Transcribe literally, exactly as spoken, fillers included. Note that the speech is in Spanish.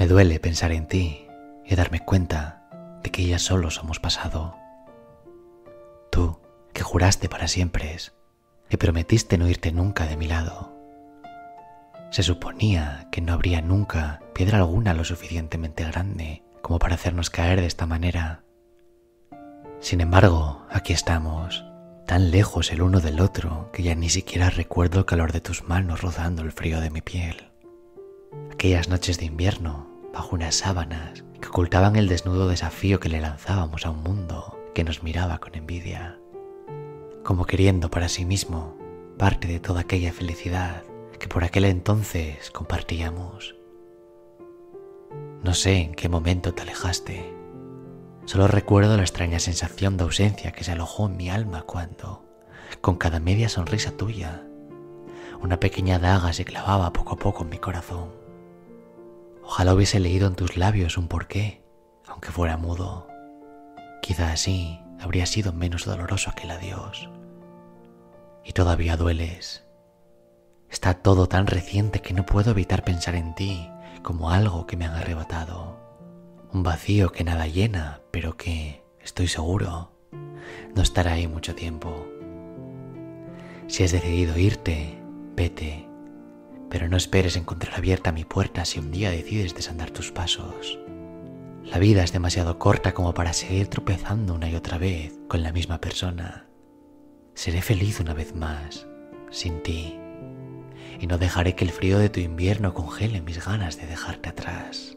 Me duele pensar en ti y darme cuenta de que ya solo somos pasado. Tú, que juraste para siempre, que prometiste no irte nunca de mi lado. Se suponía que no habría nunca piedra alguna lo suficientemente grande como para hacernos caer de esta manera. Sin embargo, aquí estamos, tan lejos el uno del otro que ya ni siquiera recuerdo el calor de tus manos rozando el frío de mi piel. Aquellas noches de invierno, bajo unas sábanas que ocultaban el desnudo desafío que le lanzábamos a un mundo que nos miraba con envidia, como queriendo para sí mismo parte de toda aquella felicidad que por aquel entonces compartíamos. No sé en qué momento te alejaste. Solo recuerdo la extraña sensación de ausencia que se alojó en mi alma cuando, con cada media sonrisa tuya, una pequeña daga se clavaba poco a poco en mi corazón. Ojalá hubiese leído en tus labios un porqué, aunque fuera mudo. Quizá así habría sido menos doloroso aquel adiós. Y todavía dueles. Está todo tan reciente que no puedo evitar pensar en ti como algo que me han arrebatado. Un vacío que nada llena, pero que, estoy seguro, no estará ahí mucho tiempo. Si has decidido irte, vete, pero no esperes encontrar abierta mi puerta si un día decides desandar tus pasos. La vida es demasiado corta como para seguir tropezando una y otra vez con la misma persona. Seré feliz una vez más, sin ti, y no dejaré que el frío de tu invierno congele mis ganas de dejarte atrás.